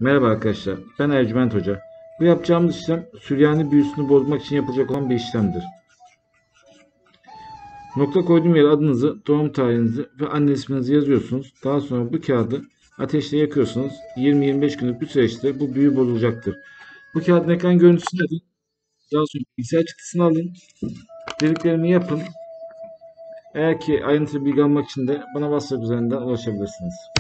Merhaba arkadaşlar, ben Ercüment Hoca. Bu yapacağımız işlem Süryani büyüsünü bozmak için yapılacak olan bir işlemdir. Nokta koyduğum yere adınızı, doğum tarihinizi ve anne isminizi yazıyorsunuz. Daha sonra bu kağıdı ateşte yakıyorsunuz. 20-25 günlük bir süreçte bu büyü bozulacaktır. Bu kağıdın ekran görüntüsünü alın. Daha sonra bilgisayar çıktısını alın. Dediklerimi yapın. Eğer ki ayrıntılı bilgi almak için de bana WhatsApp üzerinden ulaşabilirsiniz.